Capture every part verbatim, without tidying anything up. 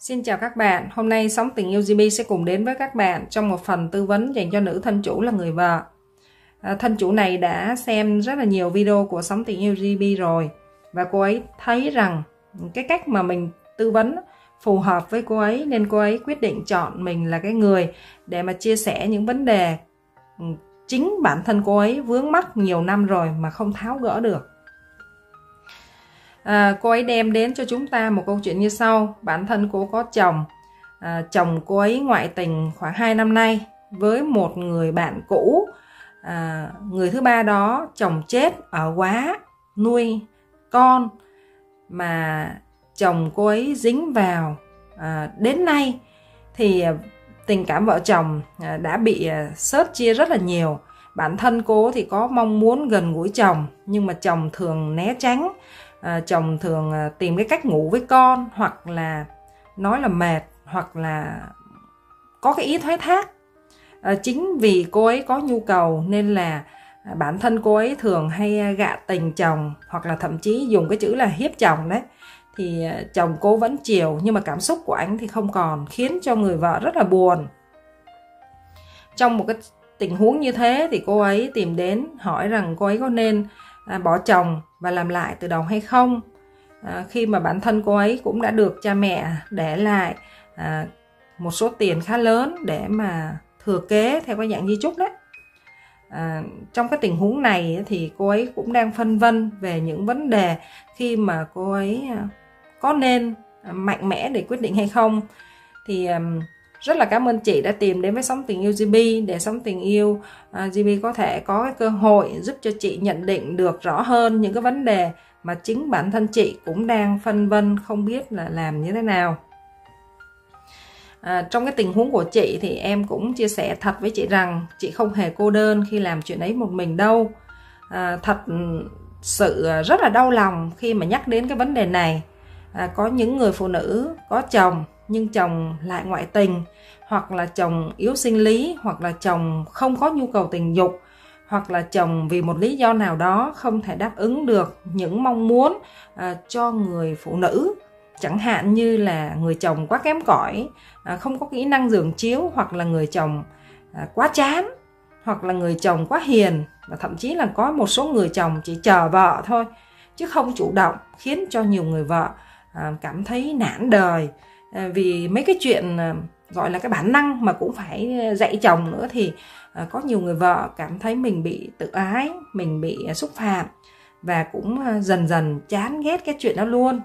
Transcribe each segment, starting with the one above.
Xin chào các bạn, hôm nay Sống Tình Yêu giê bê sẽ cùng đến với các bạn trong một phần tư vấn dành cho nữ thân chủ là người vợ. À, thân chủ này đã xem rất là nhiều video của Sống Tình Yêu giê bê rồi và cô ấy thấy rằng cái cách mà mình tư vấn phù hợp với cô ấy nên cô ấy quyết định chọn mình là cái người để mà chia sẻ những vấn đề chính bản thân cô ấy vướng mắc nhiều năm rồi mà không tháo gỡ được. À, cô ấy đem đến cho chúng ta một câu chuyện như sau. Bản thân cô có chồng, à, chồng cô ấy ngoại tình khoảng hai năm nay với một người bạn cũ. à, Người thứ ba đó chồng chết ở quá nuôi con mà chồng cô ấy dính vào. à, Đến nay thì tình cảm vợ chồng đã bị xớt chia rất là nhiều. Bản thân cô thì có mong muốn gần gũi chồng nhưng mà chồng thường né tránh. À, chồng thường à, tìm cái cách ngủ với con, hoặc là nói là mệt, hoặc là có cái ý thoái thác. à, Chính vì cô ấy có nhu cầu nên là à, bản thân cô ấy thường hay gạ tình chồng, hoặc là thậm chí dùng cái chữ là hiếp chồng đấy. Thì à, chồng cô vẫn chiều nhưng mà cảm xúc của anh thì không còn, khiến cho người vợ rất là buồn. Trong một cái tình huống như thế thì cô ấy tìm đến hỏi rằng cô ấy có nên à, bỏ chồng và làm lại từ đầu hay không, à, khi mà bản thân cô ấy cũng đã được cha mẹ để lại à, một số tiền khá lớn để mà thừa kế theo cái dạng di chúc đấy. à, Trong cái tình huống này thì cô ấy cũng đang phân vân về những vấn đề khi mà cô ấy có nên mạnh mẽ để quyết định hay không. Thì rất là cảm ơn chị đã tìm đến với Sống Tình Yêu giê bê để Sống Tình Yêu uh, giê bê có thể có cái cơ hội giúp cho chị nhận định được rõ hơn những cái vấn đề mà chính bản thân chị cũng đang phân vân không biết là làm như thế nào. À, trong cái tình huống của chị thì em cũng chia sẻ thật với chị rằng chị không hề cô đơn khi làm chuyện ấy một mình đâu. À, thật sự rất là đau lòng khi mà nhắc đến cái vấn đề này. À, có những người phụ nữ có chồng nhưng chồng lại ngoại tình, hoặc là chồng yếu sinh lý, hoặc là chồng không có nhu cầu tình dục, hoặc là chồng vì một lý do nào đó không thể đáp ứng được những mong muốn à, cho người phụ nữ. Chẳng hạn như là người chồng quá kém cỏi, à, không có kỹ năng giường chiếu, hoặc là người chồng à, quá chán, hoặc là người chồng quá hiền, và thậm chí là có một số người chồng chỉ chờ vợ thôi chứ không chủ động, khiến cho nhiều người vợ à, cảm thấy nản đời. À, vì mấy cái chuyện à, gọi là cái bản năng mà cũng phải dạy chồng nữa, thì à, có nhiều người vợ cảm thấy mình bị tự ái, mình bị à, xúc phạm, và cũng à, dần dần chán ghét cái chuyện đó luôn.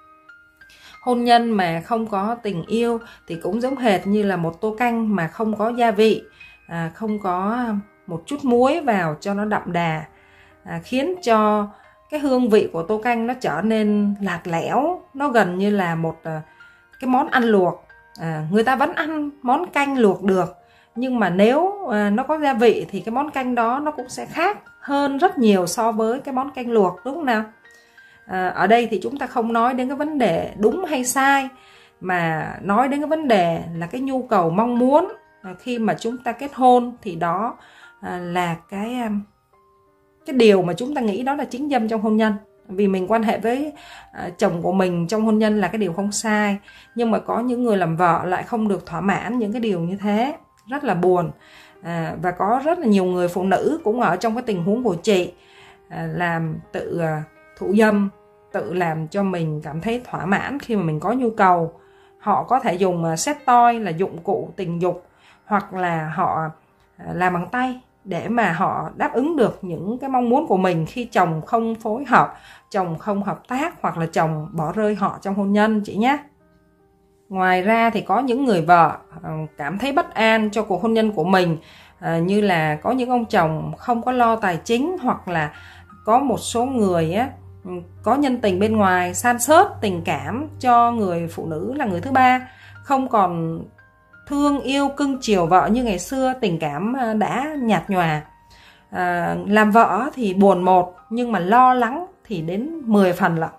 Hôn nhân mà không có tình yêu thì cũng giống hệt như là một tô canh mà không có gia vị, à, không có một chút muối vào cho nó đậm đà, à, khiến cho cái hương vị của tô canh nó trở nên lạt lẽo, nó gần như là một à, cái món ăn luộc. À, người ta vẫn ăn món canh luộc được, nhưng mà nếu à, nó có gia vị thì cái món canh đó nó cũng sẽ khác hơn rất nhiều so với cái món canh luộc, đúng không nào? À, ở đây thì chúng ta không nói đến cái vấn đề đúng hay sai, mà nói đến cái vấn đề là cái nhu cầu mong muốn à, khi mà chúng ta kết hôn, thì đó à, là cái cái điều mà chúng ta nghĩ đó là chính dâm trong hôn nhân. Vì mình quan hệ với à, chồng của mình trong hôn nhân là cái điều không sai, nhưng mà có những người làm vợ lại không được thỏa mãn những cái điều như thế, rất là buồn. à, Và có rất là nhiều người phụ nữ cũng ở trong cái tình huống của chị, à, làm tự à, thủ dâm, tự làm cho mình cảm thấy thỏa mãn khi mà mình có nhu cầu. Họ có thể dùng à, sex toy là dụng cụ tình dục, hoặc là họ à, làm bằng tay để mà họ đáp ứng được những cái mong muốn của mình khi chồng không phối hợp, chồng không hợp tác, hoặc là chồng bỏ rơi họ trong hôn nhân chị nhé. Ngoài ra thì có những người vợ cảm thấy bất an cho cuộc hôn nhân của mình, à, như là có những ông chồng không có lo tài chính, hoặc là có một số người á, có nhân tình bên ngoài, san sớt tình cảm cho người phụ nữ là người thứ ba, không còn thương yêu cưng chiều vợ như ngày xưa, tình cảm đã nhạt nhòa. à, Làm vợ thì buồn một, nhưng mà lo lắng thì đến mười phần lận.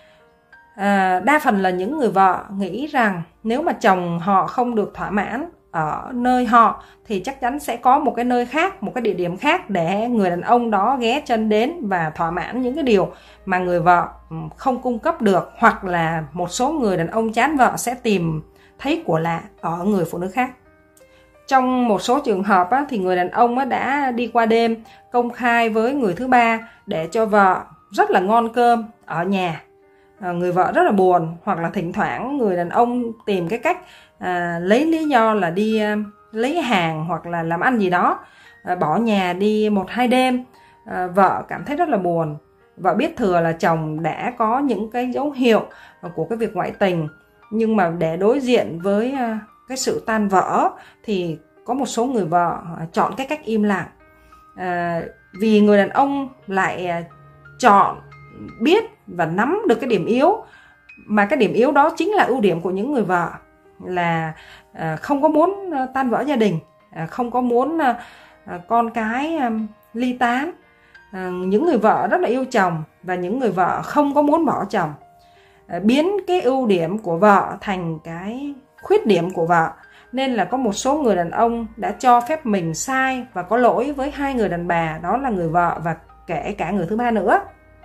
à, Đa phần là những người vợ nghĩ rằng nếu mà chồng họ không được thỏa mãn ở nơi họ thì chắc chắn sẽ có một cái nơi khác, một cái địa điểm khác để người đàn ông đó ghé chân đến và thỏa mãn những cái điều mà người vợ không cung cấp được, hoặc là một số người đàn ông chán vợ sẽ tìm thấy của lạ ở người phụ nữ khác. Trong một số trường hợp á, thì người đàn ông á, đã đi qua đêm công khai với người thứ ba để cho vợ rất là ngon cơm ở nhà. À, người vợ rất là buồn, hoặc là thỉnh thoảng người đàn ông tìm cái cách à, lấy lý do là đi à, lấy hàng hoặc là làm ăn gì đó, à, bỏ nhà đi một hai đêm. À, vợ cảm thấy rất là buồn. Vợ biết thừa là chồng đã có những cái dấu hiệu của cái việc ngoại tình, nhưng mà để đối diện với à, cái sự tan vỡ thì có một số người vợ chọn cái cách im lặng. À, vì người đàn ông lại à, chọn biết và nắm được cái điểm yếu, mà cái điểm yếu đó chính là ưu điểm của những người vợ, là à, không có muốn tan vỡ gia đình, à, không có muốn à, con cái à, ly tán. À, những người vợ rất là yêu chồng và những người vợ không có muốn bỏ chồng, à, biến cái ưu điểm của vợ thành cái khuyết điểm của vợ. Nên là có một số người đàn ông đã cho phép mình sai và có lỗi với hai người đàn bà, đó là người vợ và kể cả người thứ ba nữa.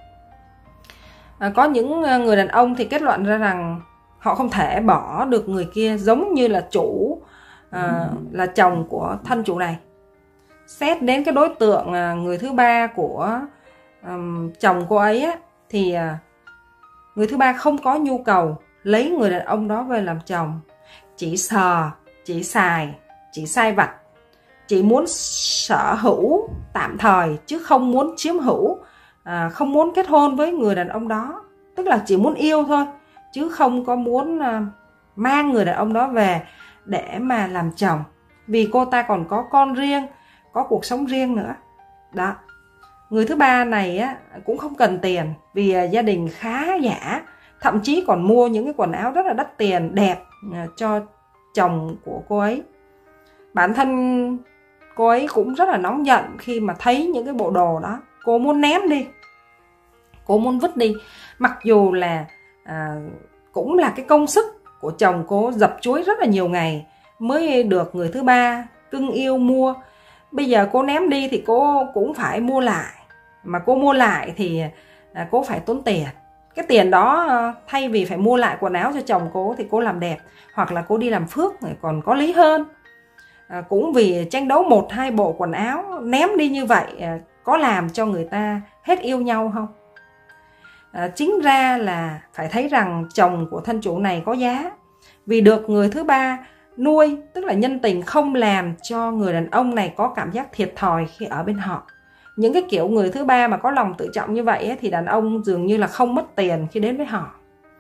À, có những người đàn ông thì kết luận ra rằng họ không thể bỏ được người kia, giống như là chủ à, là chồng của thân chủ này. Xét đến cái đối tượng à, người thứ ba của à, chồng cô ấy á, thì à, người thứ ba không có nhu cầu lấy người đàn ông đó về làm chồng, chỉ sờ, chỉ xài, chỉ sai vặt, chỉ muốn sở hữu tạm thời chứ không muốn chiếm hữu, à, không muốn kết hôn với người đàn ông đó. Tức là chỉ muốn yêu thôi, chứ không có muốn à, mang người đàn ông đó về để mà làm chồng, vì cô ta còn có con riêng, có cuộc sống riêng nữa. Đó. Người thứ ba này á, cũng không cần tiền, vì à, gia đình khá giả, thậm chí còn mua những cái quần áo rất là đắt tiền, đẹp à, cho chồng của cô ấy. Bản thân cô ấy cũng rất là nóng giận khi mà thấy những cái bộ đồ đó. Cô muốn ném đi, cô muốn vứt đi, mặc dù là à, cũng là cái công sức của chồng cô dập chuối rất là nhiều ngày mới được người thứ ba cưng yêu mua. Bây giờ cô ném đi thì cô cũng phải mua lại, mà cô mua lại thì à, cô phải tốn tiền. Cái tiền đó thay vì phải mua lại quần áo cho chồng cô thì cô làm đẹp, hoặc là cô đi làm phước còn có lý hơn. À, cũng vì tranh đấu một hai bộ quần áo, ném đi như vậy à, có làm cho người ta hết yêu nhau không? À, chính ra là phải thấy rằng chồng của thân chủ này có giá, vì được người thứ ba nuôi, tức là nhân tình không làm cho người đàn ông này có cảm giác thiệt thòi khi ở bên họ. Những cái kiểu người thứ ba mà có lòng tự trọng như vậy ấy, thì đàn ông dường như là không mất tiền khi đến với họ.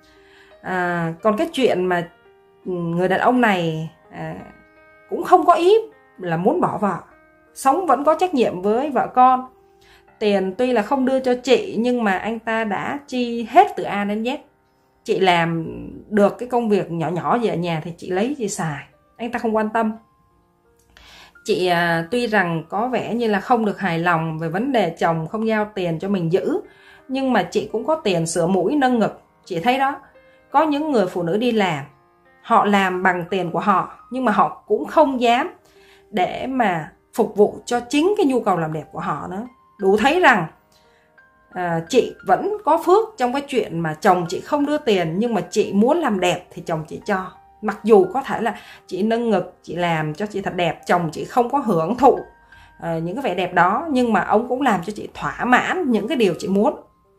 À, còn cái chuyện mà người đàn ông này à, cũng không có ý là muốn bỏ vợ, sống vẫn có trách nhiệm với vợ con. Tiền tuy là không đưa cho chị, nhưng mà anh ta đã chi hết từ A đến Z. Chị làm được cái công việc nhỏ nhỏ gì ở nhà thì chị lấy chị xài, anh ta không quan tâm. Chị à, tuy rằng có vẻ như là không được hài lòng về vấn đề chồng không giao tiền cho mình giữ, nhưng mà chị cũng có tiền sửa mũi nâng ngực. Chị thấy đó, có những người phụ nữ đi làm, họ làm bằng tiền của họ, nhưng mà họ cũng không dám để mà phục vụ cho chính cái nhu cầu làm đẹp của họ nữa. Đủ thấy rằng à, chị vẫn có phước trong cái chuyện mà chồng chị không đưa tiền, nhưng mà chị muốn làm đẹp thì chồng chị cho. Mặc dù có thể là chị nâng ngực, chị làm cho chị thật đẹp, chồng chị không có hưởng thụ à, những cái vẻ đẹp đó, nhưng mà ông cũng làm cho chị thỏa mãn những cái điều chị muốn.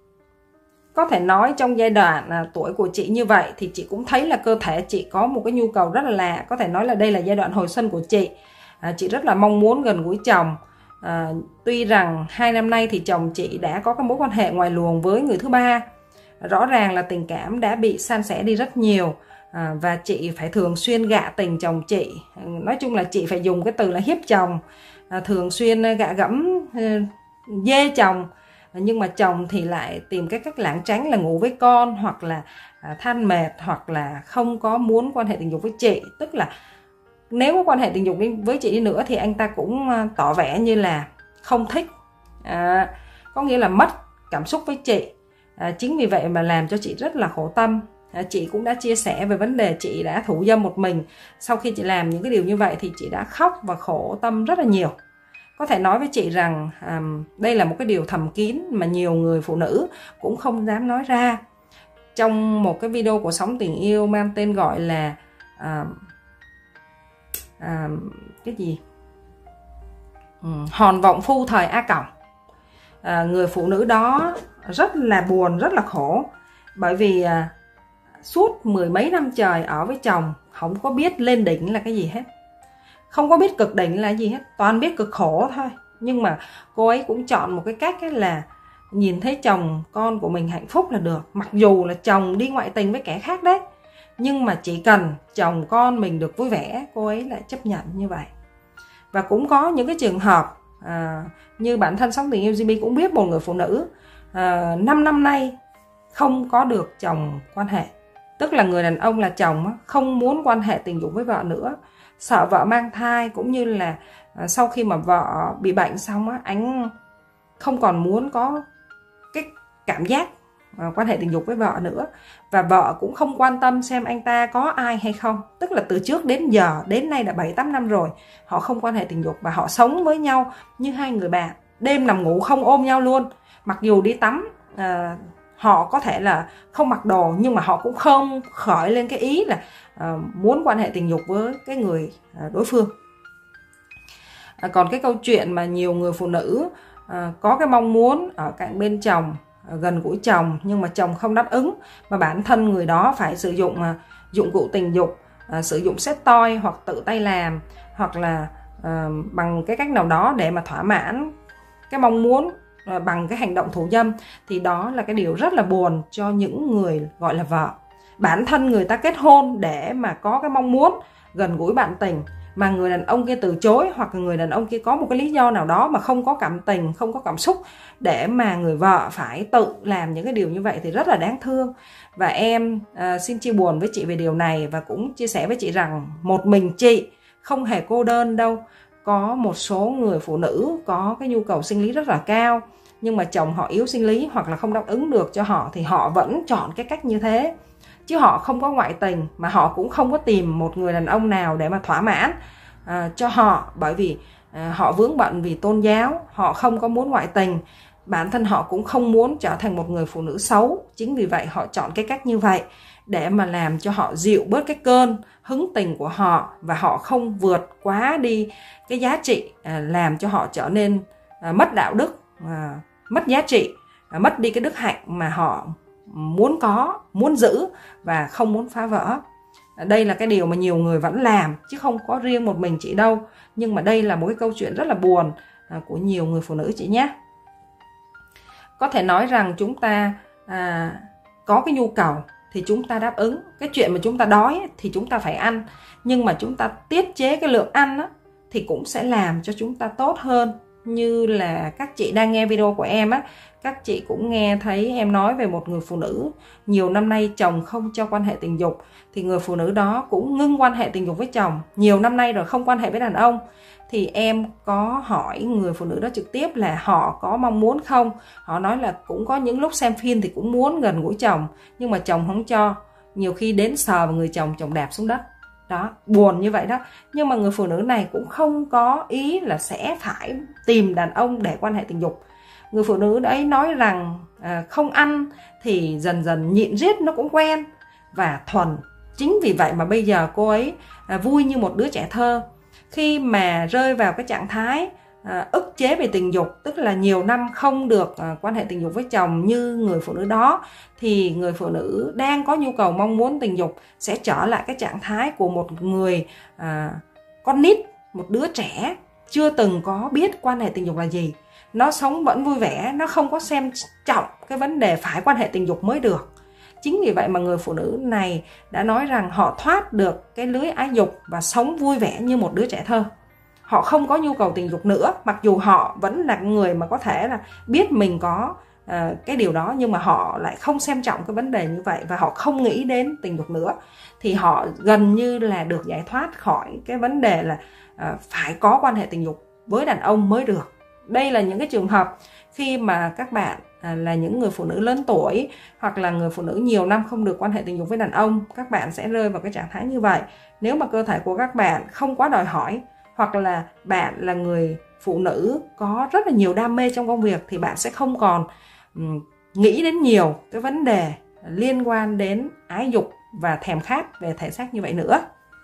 Có thể nói trong giai đoạn à, tuổi của chị như vậy thì chị cũng thấy là cơ thể chị có một cái nhu cầu rất là lạ. Có thể nói là đây là giai đoạn hồi xuân của chị. à, Chị rất là mong muốn gần gũi chồng. à, Tuy rằng hai năm nay thì chồng chị đã có cái mối quan hệ ngoài luồng với người thứ ba. Rõ ràng là tình cảm đã bị san sẻ đi rất nhiều. À, và chị phải thường xuyên gạ tình chồng chị. Nói chung là chị phải dùng cái từ là hiếp chồng, à, thường xuyên gạ gẫm uh, dê chồng. Nhưng mà chồng thì lại tìm cái cách lảng tránh là ngủ với con, hoặc là à, than mệt, hoặc là không có muốn quan hệ tình dục với chị. Tức là nếu có quan hệ tình dục với chị đi nữa thì anh ta cũng uh, tỏ vẻ như là không thích, à, có nghĩa là mất cảm xúc với chị. à, Chính vì vậy mà làm cho chị rất là khổ tâm. Chị cũng đã chia sẻ về vấn đề chị đã thủ dâm một mình. Sau khi chị làm những cái điều như vậy thì chị đã khóc và khổ tâm rất là nhiều. Có thể nói với chị rằng à, đây là một cái điều thầm kín mà nhiều người phụ nữ cũng không dám nói ra. Trong một cái video của Sống Tình Yêu mang tên gọi là à, à, cái gì ừ, Hòn Vọng Phu thời A Còng. à, Người phụ nữ đó rất là buồn, rất là khổ. Bởi vì à, suốt mười mấy năm trời ở với chồng, không có biết lên đỉnh là cái gì hết, không có biết cực đỉnh là gì hết, toàn biết cực khổ thôi. Nhưng mà cô ấy cũng chọn một cái cách ấy là nhìn thấy chồng con của mình hạnh phúc là được. Mặc dù là chồng đi ngoại tình với kẻ khác đấy, nhưng mà chỉ cần chồng con mình được vui vẻ, cô ấy lại chấp nhận như vậy. Và cũng có những cái trường hợp à, như bản thân Sống Tình Yêu gi bê cũng biết một người phụ nữ à, năm năm nay không có được chồng quan hệ. Tức là người đàn ông là chồng không muốn quan hệ tình dục với vợ nữa, sợ vợ mang thai, cũng như là à, sau khi mà vợ bị bệnh xong á, anh không còn muốn có cái cảm giác à, quan hệ tình dục với vợ nữa. Và vợ cũng không quan tâm xem anh ta có ai hay không. Tức là từ trước đến giờ, đến nay đã bảy tám năm rồi, họ không quan hệ tình dục và họ sống với nhau như hai người bạn. Đêm nằm ngủ không ôm nhau luôn. Mặc dù đi tắm à, họ có thể là không mặc đồ, nhưng mà họ cũng không khởi lên cái ý là à, muốn quan hệ tình dục với cái người à, đối phương. à, Còn cái câu chuyện mà nhiều người phụ nữ à, có cái mong muốn ở cạnh bên chồng, à, gần gũi chồng, nhưng mà chồng không đáp ứng, mà bản thân người đó phải sử dụng à, dụng cụ tình dục, à, sử dụng sex toy hoặc tự tay làm, hoặc là à, bằng cái cách nào đó để mà thỏa mãn cái mong muốn bằng cái hành động thủ dâm, thì đó là cái điều rất là buồn cho những người gọi là vợ. Bản thân người ta kết hôn để mà có cái mong muốn gần gũi bạn tình, mà người đàn ông kia từ chối, hoặc là người đàn ông kia có một cái lý do nào đó mà không có cảm tình, không có cảm xúc, để mà người vợ phải tự làm những cái điều như vậy thì rất là đáng thương. Và em à, xin chia buồn với chị về điều này, và cũng chia sẻ với chị rằng một mình chị không hề cô đơn đâu. Có một số người phụ nữ có cái nhu cầu sinh lý rất là cao, nhưng mà chồng họ yếu sinh lý hoặc là không đáp ứng được cho họ, thì họ vẫn chọn cái cách như thế. Chứ họ không có ngoại tình, mà họ cũng không có tìm một người đàn ông nào để mà thỏa mãn à, cho họ. Bởi vì à, họ vướng bận vì tôn giáo, họ không có muốn ngoại tình. Bản thân họ cũng không muốn trở thành một người phụ nữ xấu. Chính vì vậy họ chọn cái cách như vậy, để mà làm cho họ dịu bớt cái cơn hứng tình của họ, và họ không vượt quá đi cái giá trị à, làm cho họ trở nên à, mất đạo đức, à, mất giá trị, à, mất đi cái đức hạnh mà họ muốn có, muốn giữ và không muốn phá vỡ. à, Đây là cái điều mà nhiều người vẫn làm, chứ không có riêng một mình chị đâu. Nhưng mà đây là một cái câu chuyện rất là buồn à, của nhiều người phụ nữ chị nhé. Có thể nói rằng chúng ta à, có cái nhu cầu thì chúng ta đáp ứng. Cái chuyện mà chúng ta đói thì chúng ta phải ăn, nhưng mà chúng ta tiết chế cái lượng ăn á, thì cũng sẽ làm cho chúng ta tốt hơn. Như là các chị đang nghe video của em á, các chị cũng nghe thấy em nói về một người phụ nữ nhiều năm nay chồng không cho quan hệ tình dục, thì người phụ nữ đó cũng ngưng quan hệ tình dục với chồng nhiều năm nay rồi, không quan hệ với đàn ông. Thì em có hỏi người phụ nữ đó trực tiếp là họ có mong muốn không. Họ nói là cũng có những lúc xem phim thì cũng muốn gần gũi chồng, nhưng mà chồng không cho. Nhiều khi đến sờ vào người chồng, chồng đạp xuống đất. Đó, buồn như vậy đó. Nhưng mà người phụ nữ này cũng không có ý là sẽ phải tìm đàn ông để quan hệ tình dục. Người phụ nữ đấy nói rằng à, không ăn thì dần dần nhịn riết nó cũng quen và thuần. Chính vì vậy mà bây giờ cô ấy à, vui như một đứa trẻ thơ. Khi mà rơi vào cái trạng thái à, ức chế về tình dục, tức là nhiều năm không được à, quan hệ tình dục với chồng như người phụ nữ đó, thì người phụ nữ đang có nhu cầu mong muốn tình dục sẽ trở lại cái trạng thái của một người à, con nít, một đứa trẻ chưa từng có biết quan hệ tình dục là gì. Nó sống vẫn vui vẻ, nó không có xem trọng cái vấn đề phải quan hệ tình dục mới được. Chính vì vậy mà người phụ nữ này đã nói rằng họ thoát được cái lưới ái dục và sống vui vẻ như một đứa trẻ thơ. Họ không có nhu cầu tình dục nữa, mặc dù họ vẫn là người mà có thể là biết mình có uh, cái điều đó, nhưng mà họ lại không xem trọng cái vấn đề như vậy và họ không nghĩ đến tình dục nữa. Thì họ gần như là được giải thoát khỏi cái vấn đề là uh, phải có quan hệ tình dục với đàn ông mới được. Đây là những cái trường hợp khi mà các bạn à, là những người phụ nữ lớn tuổi hoặc là người phụ nữ nhiều năm không được quan hệ tình dục với đàn ông, các bạn sẽ rơi vào cái trạng thái như vậy. Nếu mà cơ thể của các bạn không quá đòi hỏi, hoặc là bạn là người phụ nữ có rất là nhiều đam mê trong công việc, thì bạn sẽ không còn um, nghĩ đến nhiều cái vấn đề liên quan đến ái dục và thèm khát về thể xác như vậy nữa.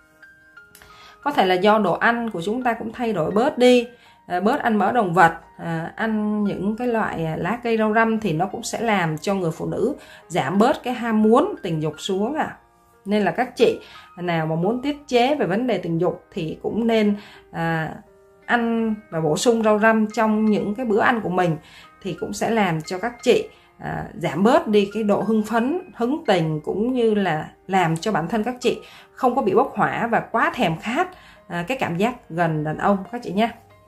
Có thể là do đồ ăn của chúng ta cũng thay đổi bớt đi, à, bớt ăn mỡ động vật, à, ăn những cái loại lá cây rau răm thì nó cũng sẽ làm cho người phụ nữ giảm bớt cái ham muốn tình dục xuống à. Nên là các chị nào mà muốn tiết chế về vấn đề tình dục thì cũng nên à, ăn và bổ sung rau răm trong những cái bữa ăn của mình, thì cũng sẽ làm cho các chị à, giảm bớt đi cái độ hưng phấn, hứng tình, cũng như là làm cho bản thân các chị không có bị bốc hỏa và quá thèm khát à, cái cảm giác gần đàn ông các chị nhé.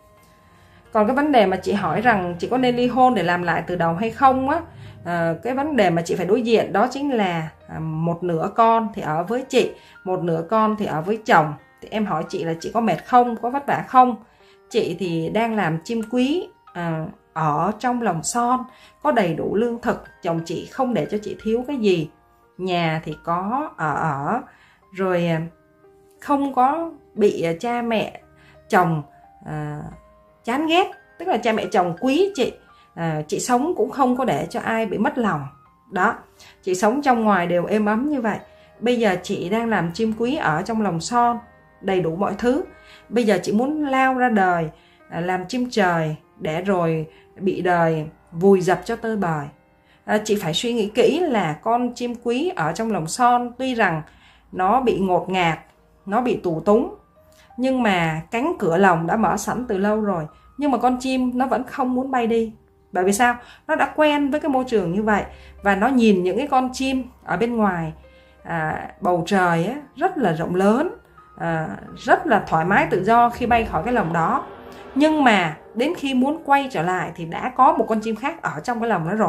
Còn cái vấn đề mà chị hỏi rằng chị có nên ly hôn để làm lại từ đầu hay không á, à, cái vấn đề mà chị phải đối diện đó chính là à, một nửa con thì ở với chị, một nửa con thì ở với chồng. Thì em hỏi chị là chị có mệt không, có vất vả không? Chị thì đang làm chim quý à, ở trong lồng son, có đầy đủ lương thực, chồng chị không để cho chị thiếu cái gì, nhà thì có ở ở, rồi không có bị cha mẹ chồng à, chán ghét, tức là cha mẹ chồng quý chị, à, chị sống cũng không có để cho ai bị mất lòng đó, chị sống trong ngoài đều êm ấm như vậy. Bây giờ chị đang làm chim quý ở trong lồng son, đầy đủ mọi thứ. Bây giờ chị muốn lao ra đời à, làm chim trời để rồi bị đời vùi dập cho tơi bời. À, chị phải suy nghĩ kỹ là con chim quý ở trong lồng son tuy rằng nó bị ngột ngạt, nó bị tù túng, nhưng mà cánh cửa lồng đã mở sẵn từ lâu rồi, nhưng mà con chim nó vẫn không muốn bay đi. Bởi vì sao? Nó đã quen với cái môi trường như vậy, và nó nhìn những cái con chim ở bên ngoài à, bầu trời á, rất là rộng lớn, à, rất là thoải mái tự do khi bay khỏi cái lồng đó. Nhưng mà đến khi muốn quay trở lại thì đã có một con chim khác ở trong cái lồng đó rồi.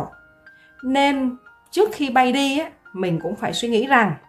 Nên trước khi bay đi á, mình cũng phải suy nghĩ rằng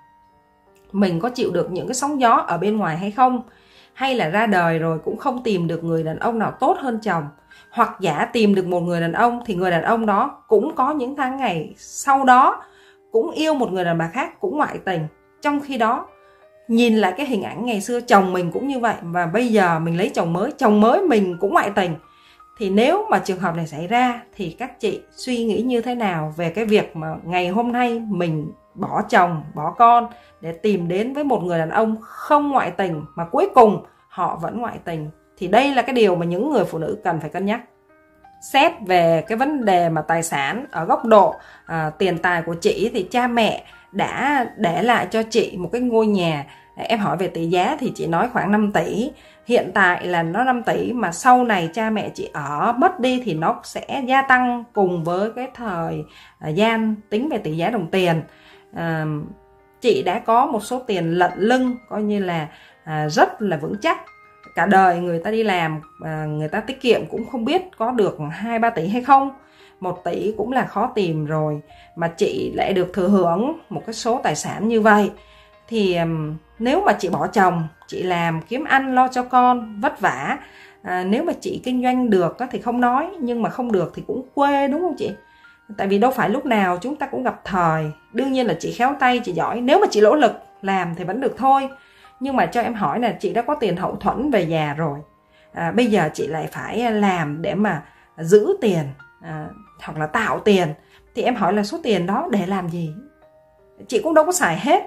mình có chịu được những cái sóng gió ở bên ngoài hay không, hay là ra đời rồi cũng không tìm được người đàn ông nào tốt hơn chồng, hoặc giả tìm được một người đàn ông thì người đàn ông đó cũng có những tháng ngày sau đó cũng yêu một người đàn bà khác, cũng ngoại tình. Trong khi đó nhìn lại cái hình ảnh ngày xưa chồng mình cũng như vậy, và bây giờ mình lấy chồng mới, chồng mới mình cũng ngoại tình. Thì nếu mà trường hợp này xảy ra thì các chị suy nghĩ như thế nào về cái việc mà ngày hôm nay mình bỏ chồng, bỏ con để tìm đến với một người đàn ông không ngoại tình mà cuối cùng họ vẫn ngoại tình? Thì đây là cái điều mà những người phụ nữ cần phải cân nhắc. Xét về cái vấn đề mà tài sản ở góc độ à, tiền tài của chị thì cha mẹ đã để lại cho chị một cái ngôi nhà. Em hỏi về tỷ giá thì chị nói khoảng năm tỷ. Hiện tại là nó năm tỷ, mà sau này cha mẹ chị ở mất đi thì nó sẽ gia tăng cùng với cái thời à, gian tính về tỷ giá đồng tiền. À, chị đã có một số tiền lận lưng coi như là à, rất là vững chắc. Cả đời người ta đi làm, à, người ta tiết kiệm cũng không biết có được hai ba tỷ hay không. Một tỷ cũng là khó tìm rồi, mà chị lại được thừa hưởng một cái số tài sản như vậy. Thì um, nếu mà chị bỏ chồng, chị làm kiếm ăn lo cho con vất vả, à, nếu mà chị kinh doanh được thì không nói, nhưng mà không được thì cũng quê, đúng không chị? Tại vì đâu phải lúc nào chúng ta cũng gặp thời. Đương nhiên là chị khéo tay, chị giỏi, nếu mà chị nỗ lực làm thì vẫn được thôi. Nhưng mà cho em hỏi là chị đã có tiền hậu thuẫn về già rồi, à, bây giờ chị lại phải làm để mà giữ tiền à, hoặc là tạo tiền, thì em hỏi là số tiền đó để làm gì? Chị cũng đâu có xài hết,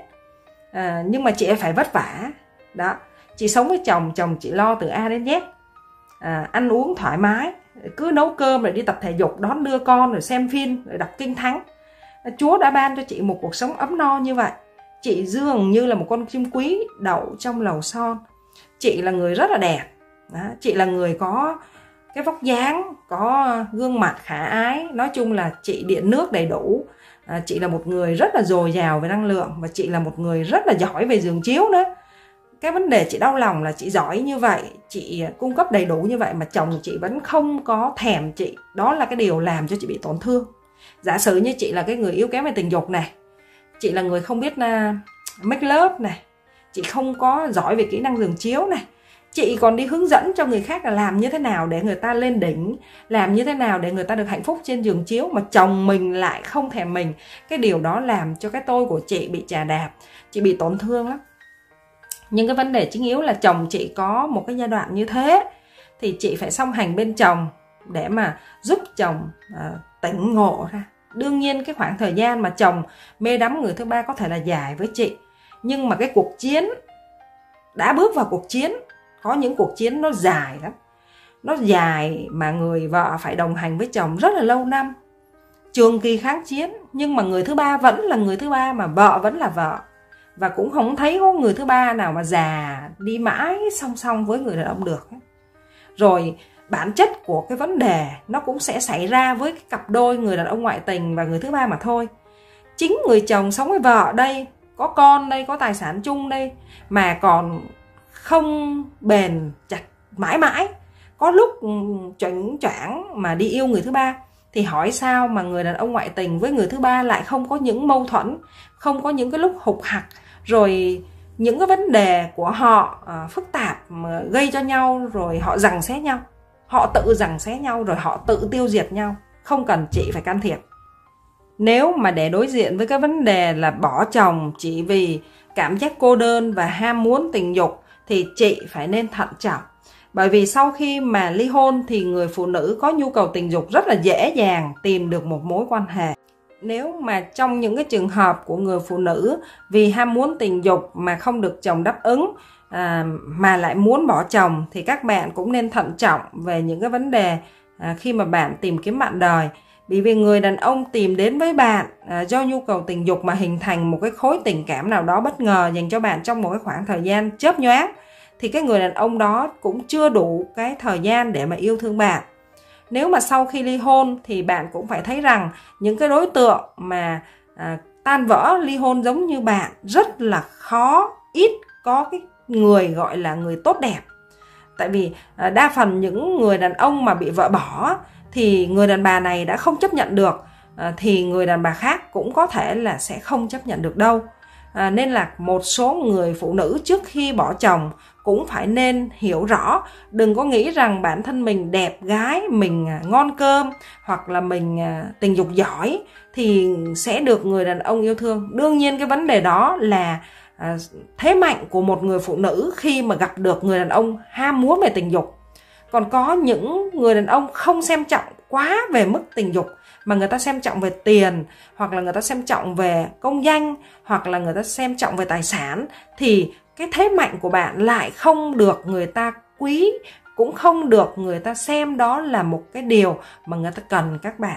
à, nhưng mà chị phải vất vả đó. Chị sống với chồng, chồng chị lo từ A đến Z, à, ăn uống thoải mái, cứ nấu cơm rồi đi tập thể dục, đón đưa con, rồi xem phim, rồi đọc kinh thánh. Chúa đã ban cho chị một cuộc sống ấm no như vậy. Chị dường như là một con chim quý đậu trong lầu son. Chị là người rất là đẹp đó. Chị là người có cái vóc dáng, có gương mặt khả ái. Nói chung là chị điện nước đầy đủ, à, chị là một người rất là dồi dào về năng lượng, và chị là một người rất là giỏi về giường chiếu nữa. Cái vấn đề chị đau lòng là chị giỏi như vậy, chị cung cấp đầy đủ như vậy mà chồng chị vẫn không có thèm chị. Đó là cái điều làm cho chị bị tổn thương. Giả sử như chị là cái người yếu kém về tình dục này, chị là người không biết uh, make love này, chị không có giỏi về kỹ năng giường chiếu này, Chị còn đi hướng dẫn cho người khác là làm như thế nào để người ta lên đỉnh, làm như thế nào để người ta được hạnh phúc trên giường chiếu, mà chồng mình lại không thèm mình. Cái điều đó làm cho cái tôi của chị bị chà đạp, chị bị tổn thương lắm. Nhưng cái vấn đề chính yếu là chồng chị có một cái giai đoạn như thế, thì chị phải song hành bên chồng để mà giúp chồng uh, tỉnh ngộ ra. Đương nhiên cái khoảng thời gian mà chồng mê đắm người thứ ba có thể là dài với chị, nhưng mà cái cuộc chiến, đã bước vào cuộc chiến, có những cuộc chiến nó dài lắm. Nó dài mà người vợ phải đồng hành với chồng rất là lâu năm, trường kỳ kháng chiến, nhưng mà người thứ ba vẫn là người thứ ba, mà vợ vẫn là vợ. Và cũng không thấy có người thứ ba nào mà già đi mãi song song với người đàn ông được. Rồi bản chất của cái vấn đề nó cũng sẽ xảy ra với cái cặp đôi người đàn ông ngoại tình và người thứ ba mà thôi. Chính người chồng sống với vợ đây, có con đây, có tài sản chung đây, mà còn không bền chặt mãi mãi, có lúc choáng choáng mà đi yêu người thứ ba, thì hỏi sao mà người đàn ông ngoại tình với người thứ ba lại không có những mâu thuẫn, không có những cái lúc hục hặc, rồi những cái vấn đề của họ à, phức tạp mà gây cho nhau, rồi họ giằng xé nhau, họ tự giằng xé nhau, rồi họ tự tiêu diệt nhau, không cần chị phải can thiệp. Nếu mà để đối diện với cái vấn đề là bỏ chồng chỉ vì cảm giác cô đơn và ham muốn tình dục, thì chị phải nên thận trọng. Bởi vì sau khi mà ly hôn thì người phụ nữ có nhu cầu tình dục rất là dễ dàng tìm được một mối quan hệ. Nếu mà trong những cái trường hợp của người phụ nữ vì ham muốn tình dục mà không được chồng đáp ứng à, mà lại muốn bỏ chồng, thì các bạn cũng nên thận trọng về những cái vấn đề à, khi mà bạn tìm kiếm bạn đời. Bởi vì người đàn ông tìm đến với bạn à, do nhu cầu tình dục mà hình thành một cái khối tình cảm nào đó bất ngờ dành cho bạn trong một cái khoảng thời gian chớp nhoáng, thì cái người đàn ông đó cũng chưa đủ cái thời gian để mà yêu thương bạn. Nếu mà sau khi ly hôn thì bạn cũng phải thấy rằng những cái đối tượng mà à, tan vỡ ly hôn giống như bạn rất là khó, ít có cái người gọi là người tốt đẹp. Tại vì à, đa phần những người đàn ông mà bị vợ bỏ thì người đàn bà này đã không chấp nhận được, à, thì người đàn bà khác cũng có thể là sẽ không chấp nhận được đâu. À, nên là một số người phụ nữ trước khi bỏ chồng cũng phải nên hiểu rõ, đừng có nghĩ rằng bản thân mình đẹp gái, mình ngon cơm, hoặc là mình tình dục giỏi thì sẽ được người đàn ông yêu thương. Đương nhiên cái vấn đề đó là à, thế mạnh của một người phụ nữ khi mà gặp được người đàn ông ham muốn về tình dục. Còn có những người đàn ông không xem trọng quá về mức tình dục, mà người ta xem trọng về tiền, hoặc là người ta xem trọng về công danh, hoặc là người ta xem trọng về tài sản, thì cái thế mạnh của bạn lại không được người ta quý, cũng không được người ta xem đó là một cái điều mà người ta cần các bạn.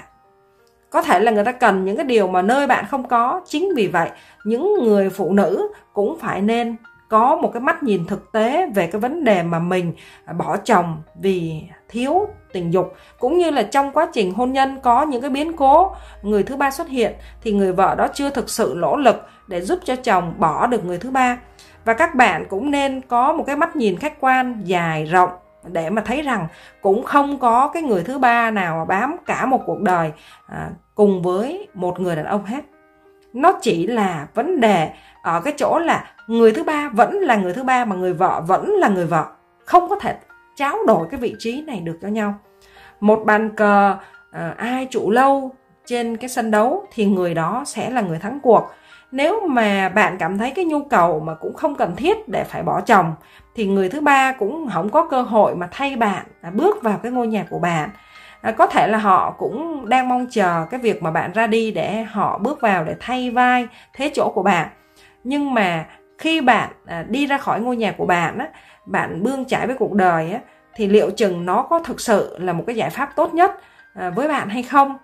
Có thể là người ta cần những cái điều mà nơi bạn không có. Chính vì vậy, những người phụ nữ cũng phải nên có một cái mắt nhìn thực tế về cái vấn đề mà mình bỏ chồng vì thiếu tình dục. Cũng như là trong quá trình hôn nhân có những cái biến cố, người thứ ba xuất hiện, thì người vợ đó chưa thực sự nỗ lực để giúp cho chồng bỏ được người thứ ba. Và các bạn cũng nên có một cái mắt nhìn khách quan, dài rộng, để mà thấy rằng cũng không có cái người thứ ba nào mà bám cả một cuộc đời à, cùng với một người đàn ông hết. Nó chỉ là vấn đề ở cái chỗ là người thứ ba vẫn là người thứ ba, mà người vợ vẫn là người vợ. Không có thể tráo đổi cái vị trí này được cho nhau. Một bàn cờ à, ai trụ lâu trên cái sân đấu thì người đó sẽ là người thắng cuộc. Nếu mà bạn cảm thấy cái nhu cầu mà cũng không cần thiết để phải bỏ chồng, thì người thứ ba cũng không có cơ hội mà thay bạn à, bước vào cái ngôi nhà của bạn. À, có thể là họ cũng đang mong chờ cái việc mà bạn ra đi để họ bước vào để thay vai thế chỗ của bạn. Nhưng mà khi bạn à, đi ra khỏi ngôi nhà của bạn á, bạn bươn chải với cuộc đời á, thì liệu chừng nó có thực sự là một cái giải pháp tốt nhất à, với bạn hay không?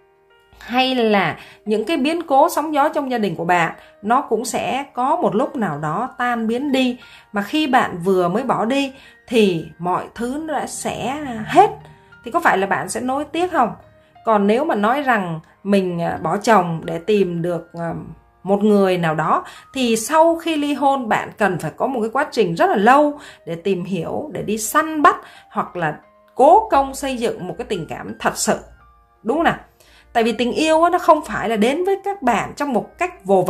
Hay là những cái biến cố sóng gió trong gia đình của bạn nó cũng sẽ có một lúc nào đó tan biến đi, mà khi bạn vừa mới bỏ đi thì mọi thứ nó đã sẽ hết, thì có phải là bạn sẽ nối tiếc không? Còn nếu mà nói rằng mình bỏ chồng để tìm được một người nào đó, thì sau khi ly hôn bạn cần phải có một cái quá trình rất là lâu để tìm hiểu, để đi săn bắt, hoặc là cố công xây dựng một cái tình cảm thật sự, đúng không nào? Tại vì tình yêu nó không phải là đến với các bạn trong một cách vồ vập,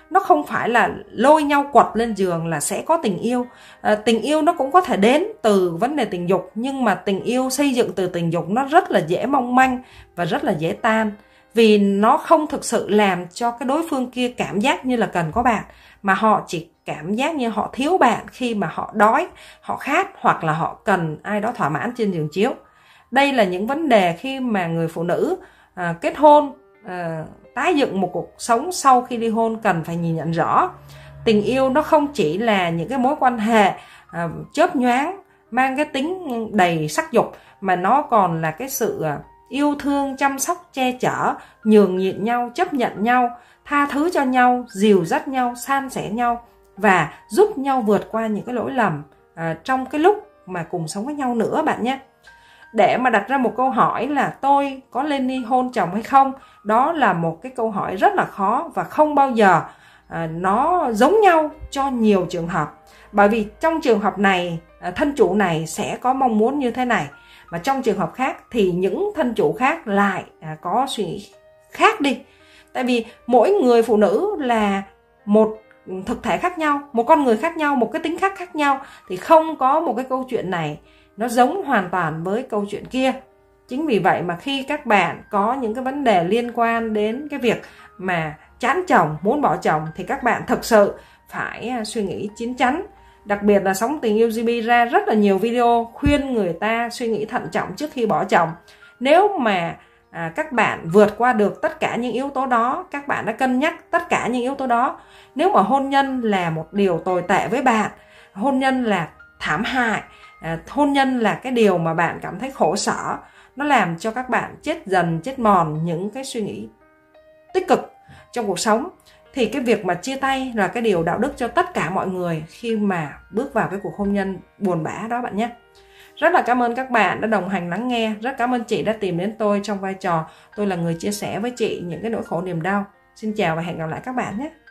nó không phải là lôi nhau quật lên giường là sẽ có tình yêu. À, tình yêu nó cũng có thể đến từ vấn đề tình dục, nhưng mà tình yêu xây dựng từ tình dục nó rất là dễ mong manh và rất là dễ tan, vì nó không thực sự làm cho cái đối phương kia cảm giác như là cần có bạn, mà họ chỉ cảm giác như họ thiếu bạn khi mà họ đói, họ khát, hoặc là họ cần ai đó thỏa mãn trên giường chiếu. Đây là những vấn đề khi mà người phụ nữ à, kết hôn, à, tái dựng một cuộc sống sau khi ly hôn cần phải nhìn nhận rõ. Tình yêu nó không chỉ là những cái mối quan hệ à, chớp nhoáng mang cái tính đầy sắc dục, mà nó còn là cái sự à, yêu thương, chăm sóc, che chở, nhường nhịn nhau, chấp nhận nhau, tha thứ cho nhau, dìu dắt nhau, san sẻ nhau và giúp nhau vượt qua những cái lỗi lầm à, trong cái lúc mà cùng sống với nhau nữa bạn nhé. Để mà đặt ra một câu hỏi là tôi có lên ly hôn chồng hay không, đó là một cái câu hỏi rất là khó và không bao giờ à, nó giống nhau cho nhiều trường hợp. Bởi vì trong trường hợp này, à, thân chủ này sẽ có mong muốn như thế này, mà trong trường hợp khác thì những thân chủ khác lại à, có suy nghĩ khác đi. Tại vì mỗi người phụ nữ là một thực thể khác nhau, một con người khác nhau, một cái tính khác khác nhau, thì không có một cái câu chuyện này nó giống hoàn toàn với câu chuyện kia. Chính vì vậy mà khi các bạn có những cái vấn đề liên quan đến cái việc mà chán chồng, muốn bỏ chồng, thì các bạn thực sự phải suy nghĩ chín chắn. Đặc biệt là Sống Tình Yêu gi bê ra rất là nhiều video khuyên người ta suy nghĩ thận trọng trước khi bỏ chồng. Nếu mà à, các bạn vượt qua được tất cả những yếu tố đó, các bạn đã cân nhắc tất cả những yếu tố đó, nếu mà hôn nhân là một điều tồi tệ với bạn, hôn nhân là thảm hại, à, hôn nhân là cái điều mà bạn cảm thấy khổ sở, nó làm cho các bạn chết dần, chết mòn những cái suy nghĩ tích cực trong cuộc sống, thì cái việc mà chia tay là cái điều đạo đức cho tất cả mọi người khi mà bước vào cái cuộc hôn nhân buồn bã đó bạn nhé. Rất là cảm ơn các bạn đã đồng hành lắng nghe. Rất cảm ơn chị đã tìm đến tôi trong vai trò tôi là người chia sẻ với chị những cái nỗi khổ niềm đau. Xin chào và hẹn gặp lại các bạn nhé.